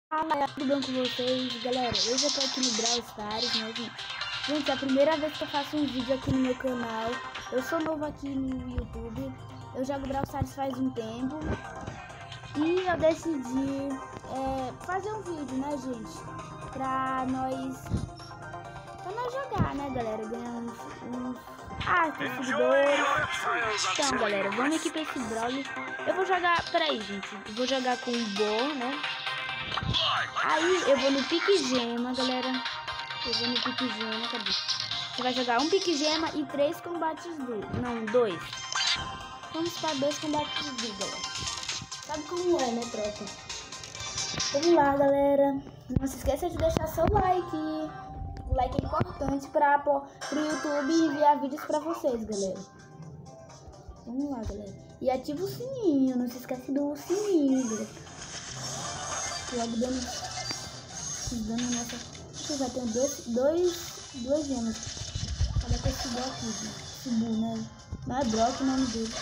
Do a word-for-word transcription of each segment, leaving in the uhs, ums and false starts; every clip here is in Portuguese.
Fala, tudo bem com vocês? Galera, hoje eu tô aqui no Brawl Stars, né, gente? Gente, é a primeira vez que eu faço um vídeo aqui no meu canal. Eu sou novo aqui no YouTube. Eu jogo Brawl Stars faz um tempo. E eu decidi é, fazer um vídeo, né, gente? Pra nós... Pra nós jogar, né, galera? Ganhar uns... uns... Ah, tem seguidores. Então, galera, vamos aqui pra esse Brawl. Eu vou jogar... Peraí, gente. Eu vou jogar com o Bo, né? Aí eu vou no pique gema, galera. Eu vou no pique gema, cadê? Você vai jogar um pique gema e três combates do... Não, dois. Vamos para dois combates do, galera. Sabe como é, né, troca? Vamos lá, galera. Não se esqueça de deixar seu like. O like é importante para o YouTube enviar vídeos para vocês, galera. Vamos lá, galera. E ativa o sininho. Não se esqueça do sininho, galera. Logo dando, dando nessa. Você já tem dois, dois, duas gemas. Olha com esse bloco aqui, esse bu, né? Não é bloco o nome dele.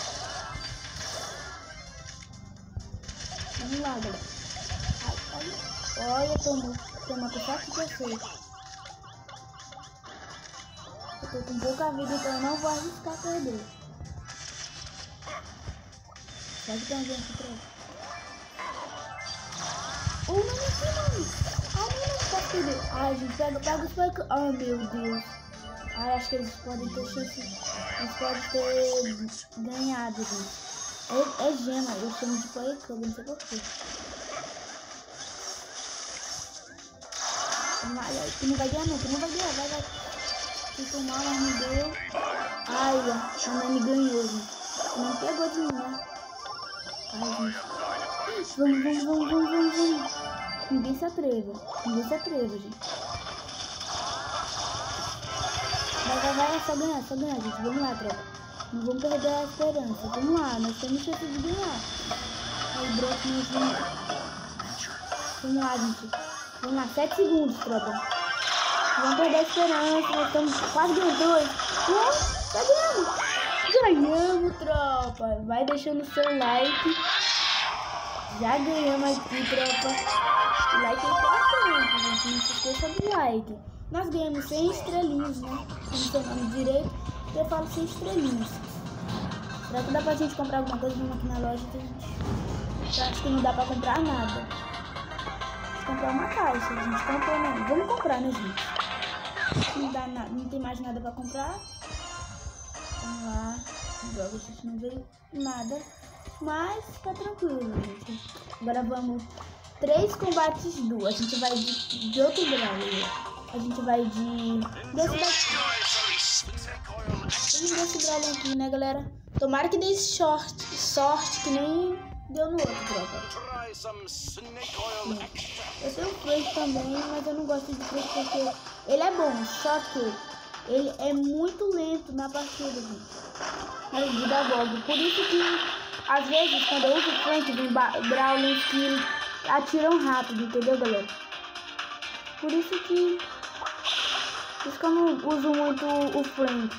Vamos lá, galera. Ai, ai. Olha, tomou. Tomou com sete de vocês. Eu tô com pouca vida, então eu não vou arriscar perder. Pode ter alguém aqui pra Oh, não, não, não. Ah, não, não pode perder. Ai, gente, pega, pega os Poké. Oh, meu Deus. Ai, acho que eles podem ter chance. Eles podem ter ganhado, gente. É, é gema, eu chamo de Poké, não sei porquê. Vai, tu não vai ganhar, não, tu não vai ganhar, vai, vai. Se tomar, mas não deu. Ai, a Nani ganhou, gente. Não pegou de mim, né? Ai, gente. Vamos, vamos, vamos, vamos, vamos, vamos. Ninguém se atreva. Ninguém se atreva, gente. Vai, vai, vai. É só ganhar, só ganhar, gente. Vamos lá, tropa. Não vamos perder a esperança. Vamos lá, nós temos chance de ganhar. Aí, broto, nós vamos... Vamos lá, gente. Vamos lá, sete segundos, tropa. Não vamos perder a esperança. Nós estamos quase ganhando. Dois. Um. Tá ganhando. Ganhamos, tropa. Vai deixando o seu like. Já ganhamos aqui, tropa. O like é importante, gente. Não se esqueça do like. Nós ganhamos cem estrelinhas, né? Não sei o nome direito. Eu falo cem estrelinhas. Será que dá pra gente comprar alguma coisa aqui na loja? Eu acho que não dá pra comprar nada. Vou comprar uma caixa, a gente comprou, não. Vamos comprar, né, gente? Não dá nada, não tem mais nada pra comprar. Vamos lá. Agora a gente não veio nada. Mas tá tranquilo, gente. Agora vamos. Três combates duas. A gente vai de, de outro grau. A gente vai de. Desse daqui. Vamos desse grau aqui, né, galera? Tomara que dê short, sorte que nem deu no outro, tropa. Eu tenho o Frank também, mas eu não gosto de Frank porque ele é bom, só que ele é muito lento na partida, gente. Na vida logo. Por isso que às vezes, quando eu uso o Frank, vem Brawlers que atiram rápido, entendeu, galera? Por isso que... Por isso que eu não uso muito o Frank.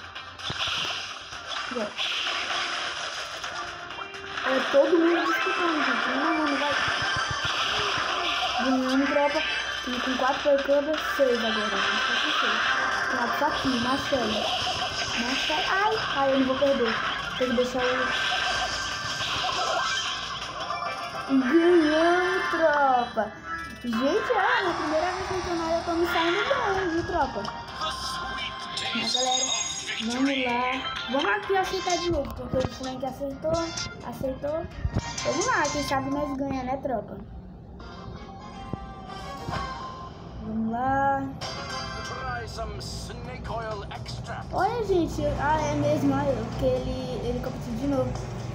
É todo mundo disputando, gente. Não, não, não vai... Ganhando, tropa. E com quatro Poké, seis agora. Não só aqui, Marcelo. Marcelo. Ai, ai, eu não vou perder. Tem que deixar o... Ganhamos, tropa! Gente, é a primeira vez no canal eu tô me saindo bem, viu, tropa? Mas, galera, vamos lá. Vamos aqui aceitar de novo, porque o Frank acertou, aceitou. Vamos lá, quem sabe nós ganhamos, né, tropa? Vamos lá. Olha, gente, ah, é mesmo, olha, porque ele, ele competiu de novo.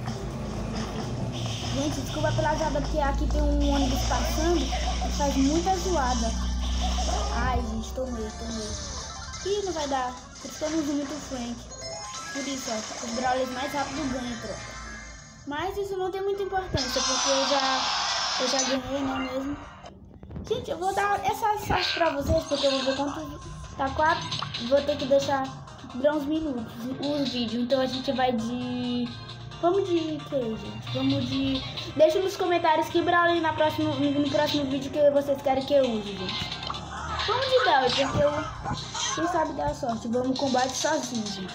Gente, desculpa pela zoada, porque aqui tem um ônibus passando e faz muita zoada. Ai, gente, tomei, tomei. Ih, não vai dar. Por isso que eu não uso muito o Frank. Por isso, ó, os Brawlers mais rápido ganham, troca. Mas isso não tem muita importância, porque eu já, eu já ganhei, né, mesmo. Gente, eu vou dar essa sorte pra vocês, porque eu vou ver quanto tá quatro. Vou ter que deixar durar uns minutos o vídeo. Então a gente vai de... Vamos de que, gente? Vamos de... Deixa nos comentários que Brawler na próxima, no próximo vídeo que vocês querem que eu use, gente. Vamos de Bell, porque eu... Quem sabe dar sorte. Vamos combate sozinho, gente.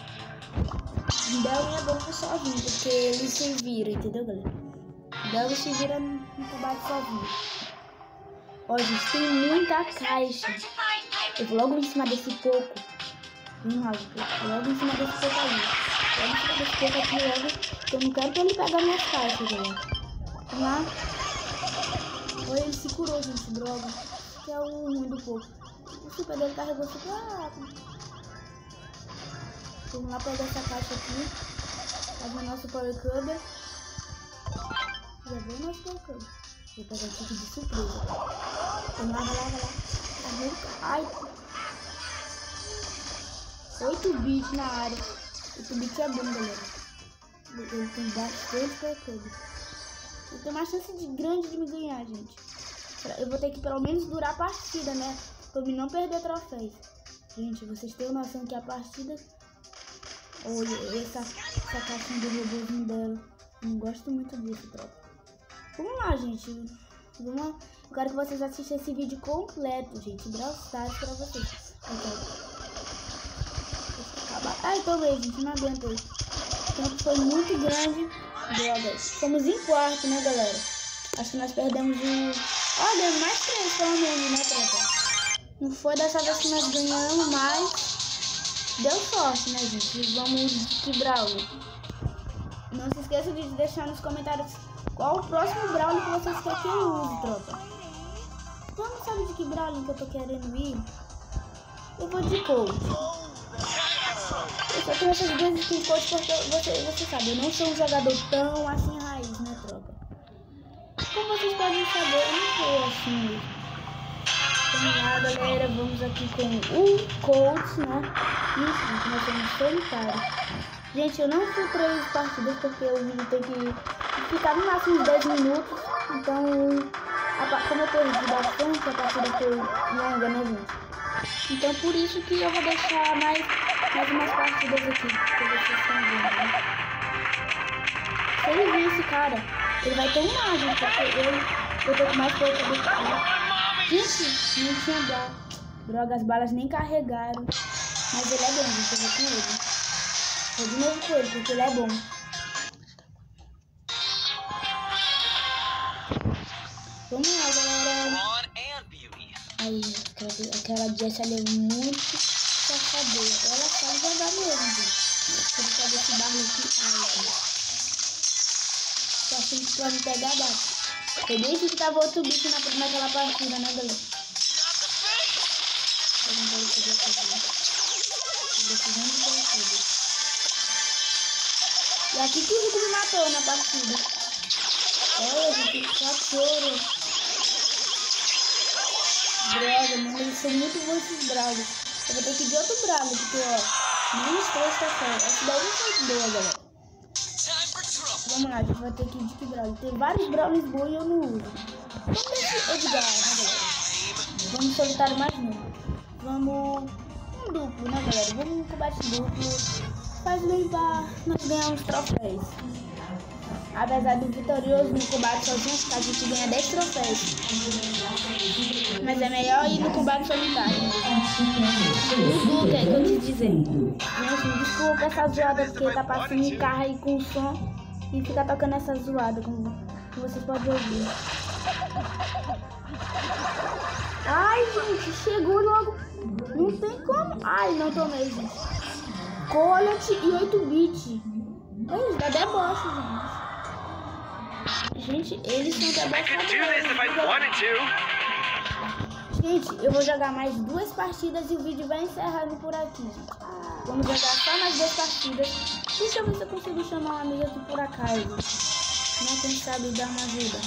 Bell é bom pra sozinho, porque ele se vira, entendeu, galera? Bell se vira no combate sozinho. Ó, gente, tem muita caixa. Eu vou logo em cima desse pouco. Vamos lá, logo em cima desse pouco ali. Logo em cima desse pouco aqui, logo. Que eu não quero que ele pegue minhas caixas, galera. Vamos lá. Olha, ele se curou, gente, droga. Que é o ruim do pouco. O super dele carregou super rápido. Vamos lá pegar essa caixa aqui. Fazer o nosso Power Cuber. Já veio o nosso Power Cuber. Vou pegar aqui de surpresa. Vamos lá, vai lá, vai lá. Ai. oito bits na área. oito bits é bom, galera. Ele tem bastante Power Cuber. Eu tenho uma chance de grande de me ganhar, gente. Eu vou ter que pelo menos durar a partida, né? Pra mim não perder troféus. Gente, vocês têm noção que a partida... Olha, essa, essa caixinha do robôzinho dela. Não gosto muito disso, tropa. Vamos lá, gente. Vamos lá. Eu quero que vocês assistam esse vídeo completo, gente. Brawl Stars pra vocês. Ai, tô bem, gente. Não aguentei. O tempo foi muito grande. Drogas. Fomos em quarto, né, galera? Acho que nós perdemos um... Ó, deu mais três, pelo menos, né, tropa? Não foi dessa vez que nós ganhamos, mas... Deu sorte, né, gente? Vamos de Brawler. Não se esqueça de deixar nos comentários qual o próximo Brawler que vocês querem que eu use, tropa. Então, não sabe de que Brawler que eu tô querendo ir? Eu vou de Colt. Eu só tenho essas duas skins Colt porque você, você sabe, eu não sou um jogador tão assim raiz, né, tropa? Como vocês podem saber, eu não sou assim mesmo. Vamos lá, galera, vamos aqui com o Colt, né? Isso, gente, nós somos solitários. Gente, eu não fui três partidas porque o vídeo tem que ficar no máximo dez minutos. Então, a, como eu perdi bastante, a partida foi longa, né, gente? Então, por isso que eu vou deixar mais, mais umas partidas aqui, pra vocês estão vendo, né? Se ele vir esse cara, ele vai ter um gente, porque eu, eu tô com mais coisa do cara. Gente, não tinha bala. Droga, as balas nem carregaram. Mas ele é bom, gente. Eu vou com ele. Vou de novo com ele, porque ele é bom. Vamos lá, galera. Aí, aquela, aquela Jess ali é muito safadeira. Ela sabe jogar mesmo, gente. Vou pegar esse barro aqui. Ai, gente. Tô achando que pra me pegar, bate. Foi desde que tava outro bicho na, naquela partida, né, galera? E aqui que o Rico me matou na partida. Olha, gente, cachorro. Droga, mano, eles são muito bons esses bravos. Eu vou ter que ir de outro bravo, porque, ó, menos três tá fora. Essa daí não foi boa, galera. Vamos lá, a gente vai ter que ir de que Brawler. Tem vários Brawlers bons e eu não uso. Vamos ver Edgar, né, galera? Vamos solitário mais um. Vamos um duplo, né, galera? Vamos um combate duplo. Faz limpar, nós ganhamos troféus. Apesar do vitorioso no combate sozinho, a gente ganha dez troféus. Mas é melhor ir no combate solitário. No duplo, é que eu quis dizer. Gente, desculpa essa zoada porque tá passando um carro aí com som. E ficar tocando essa zoada, como, como vocês podem ouvir. Ai, gente, chegou logo. Não tem como. Ai, não tomei, gente. Colet e oito bits. Eles dá deboche, gente. Gente, eles são debochadores. Gente, eu vou jogar mais duas partidas e o vídeo vai encerrando por aqui, gente. Vamos jogar só mais duas partidas. Deixa eu ver se eu consigo chamar uma amiga aqui por acaso. Não, quem sabe dar uma ajuda.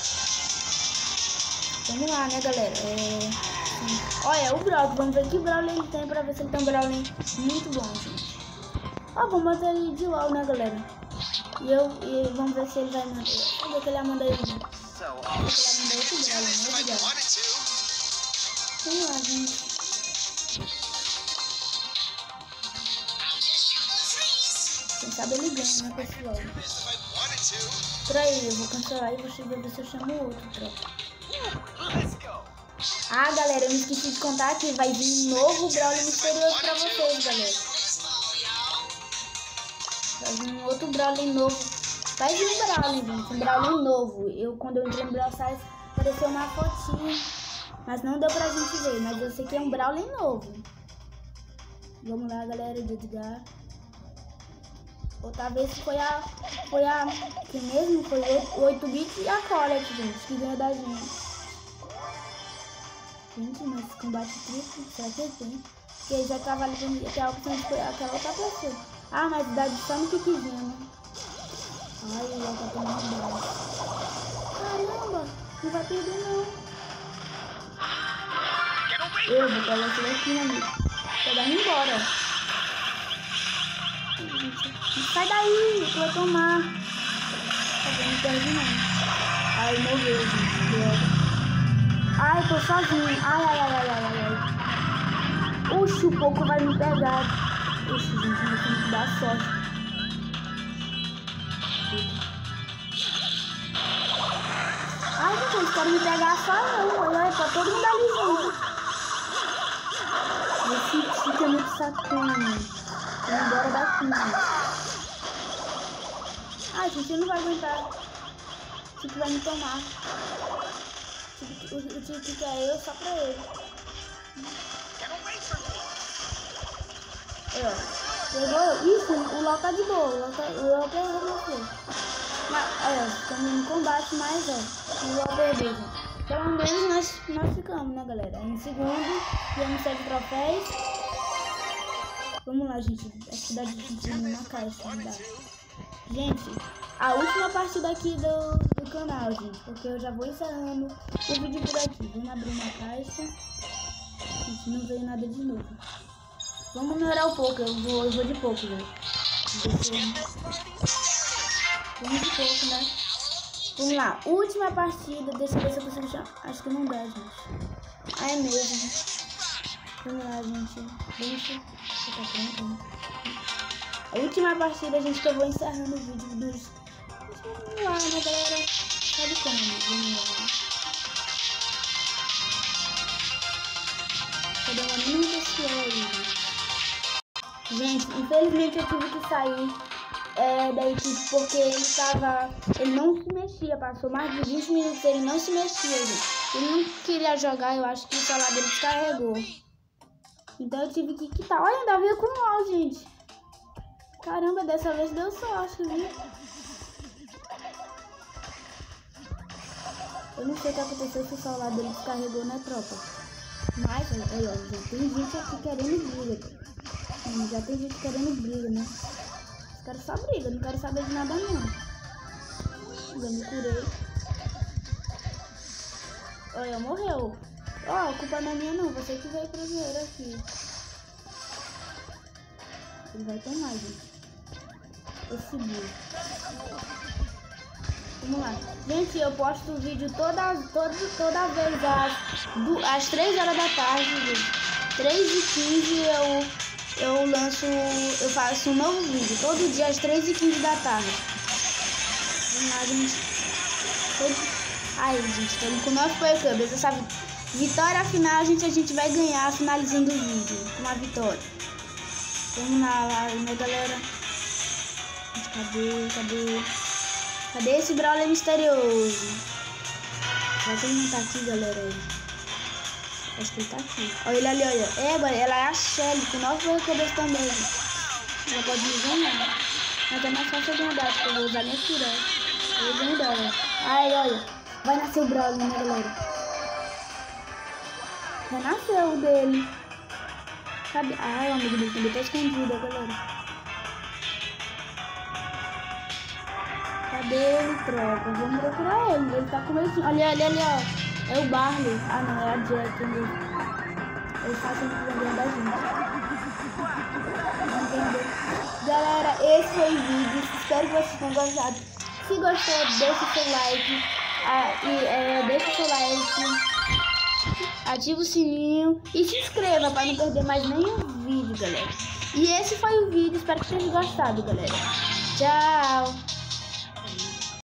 Vamos lá, né, galera? É... Olha, o Brock. Vamos ver que Brawler ele tem pra ver se ele tem um Brawler muito bom, gente. Ó, vamos botar ele de LOL, né, galera? E, eu, e vamos ver se ele vai mandar. Cadê que ele vai mandar ele? Cadê que ele vai mandar outro Brawler, né, galera? Vamos lá, gente. Quem sabe ele ganha, né? com esse logo. Por aí, eu vou cancelar e vou ver se eu chamo outro, tropa. Ah, galera, eu me esqueci de contar que vai vir um novo Brawler misterioso pra vocês, galera. Vai vir um outro Brawler novo. Vai vir um Brawler, gente, um Brawler novo. Eu, quando eu entrei no Brawl Stars, apareceu uma fotinha, mas não deu pra gente ver. Mas eu sei que é um Brawler novo. Vamos lá, galera, de Edgar. Outra vez foi a... Foi a... Que mesmo? Foi o oito bits e a Colette, gente, que ganhou da gente. Gente, mas combate triplo, será que tem? Porque já tava ali comigo, que a opção de foi aquela outra pessoa. Ah, mas dá de só no piquezinho, né? Ai, o Léo tá tomando bala. Caramba, não vai perder não. Eu vou pegar esse daqui, meu amigo. Vou pegar ele embora. Sai daí, tu vai tomar. Não perde não. Ai, morreu, gente. Droga. Ai, tô sozinho. Ai, ai, ai, ai, ai, ai. Oxi, o pouco vai me pegar. Oxi, gente, eu tenho que dar sorte. Ai, gente, eles querem me pegar só eu. Olha, tá todo mundo ali junto. Esse Chico é muito sacana. Vou embora daqui. Ai, gente, ele não vai aguentar. O Chico vai me tomar. O, o Chico quer eu só pra ele. Aí, ó. Pegou? Isso, o Lau tá de boa. O Lau tá, o Lau perdeu você. Mas, aí, ó. Estamos no combate, mas, ó. O Lau perdeu, gente. Pelo menos nós, nós ficamos, né, galera? Em segundo, temos sete troféus. Vamos lá, gente. Acho que dá de gente na caixa. Dá. Gente, a última partida aqui do, do canal, gente. Porque eu já vou encerrando o vídeo por aqui. Vamos abrir uma caixa. Gente, não veio nada de novo. Vamos melhorar um pouco. Eu vou, eu vou de pouco, gente. Vamos de pouco, né? Vamos lá. Última partida. Deixa eu ver se eu consigo chamar. Acho que não dá, gente. Ah, é mesmo. Vamos lá, gente. Deixa. Tá pronto, né? A última partida, gente, que eu vou encerrando o vídeo dos... Vamos lá, né, galera? Sabe como, né? Vamos lá. Tá demorando muito esse aí, gente. Gente, infelizmente eu tive que sair é, da equipe porque ele tava... Ele não se mexia, passou mais de vinte minutos, ele não se mexia, gente. Ele não queria jogar, eu acho que o celular dele descarregou. Então eu tive que quitar. Olha, ainda veio com o mal, gente. Caramba, dessa vez deu sorte, viu? Eu não sei o que aconteceu se o celular dele descarregou, né, tropa? Mas, aí, ó, já tem gente aqui querendo briga. Hum, já tem gente querendo briga, né? Eu quero só briga, não quero saber de nada, não. Já me curei. Olha, morreu. Ó, oh, a culpa não é minha, não. Você que veio primeiro aqui. Ele vai tomar, gente. Esse burro. Vamos lá. Gente, eu posto o vídeo toda, toda, toda vez às, às três horas da tarde, gente. três e quinze eu, eu lanço, eu faço um novo vídeo. Todo dia às três e quinze da tarde. Vamos lá, gente. Todo... Aí, gente, tô com nove powercubs. Você sabe, vitória final, gente, a gente vai ganhar finalizando o vídeo. Uma vitória. Vamos lá, lá, né, galera? Cadê, cadê? Cadê esse Brawler misterioso? Será que ele não tá aqui, galera? Acho que ele tá aqui. Olha ele ali, olha. É, ela é a Shelly, com nove powercubs também. Ela pode me ganhar. Mas é mais fácil eu ganhar dela, porque eu vou usar minha piranha. Eu vou ganhar dela. Ai, olha. Vai nascer o Brawler, né, galera? Já nasceu o dele. Cadê? Ai, o amigo dele também tá escondido, galera. Cadê ele, tropa? Vamos procurar ele. Ele tá com medo. Olha ali, ali, ó. É o Barley. Ah, não, é a Jack mesmo. Ele tá sempre lembrando da gente. Entendeu? Galera, esse foi o vídeo. Espero que vocês tenham gostado. Se gostou, deixa o seu like. Ah, e, é, deixa o seu like. Ativa o sininho. E se inscreva para não perder mais nenhum vídeo, galera. E esse foi o vídeo. Espero que vocês tenham gostado, galera. Tchau!